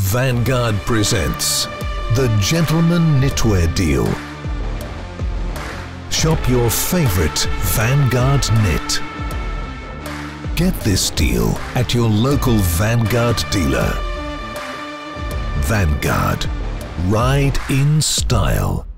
Vanguard presents the Gentleman Knitwear Deal. Shop your favorite Vanguard knit. Get this deal at your local Vanguard dealer. Vanguard. Ride in style.